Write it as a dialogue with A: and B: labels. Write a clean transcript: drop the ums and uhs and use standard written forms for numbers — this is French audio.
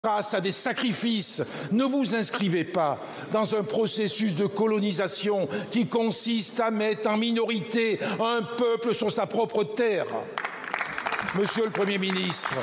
A: grâce à des sacrifices. Ne vous inscrivez pas dans un processus de colonisation qui consiste à mettre en minorité un peuple sur sa propre terre. Monsieur le Premier ministre,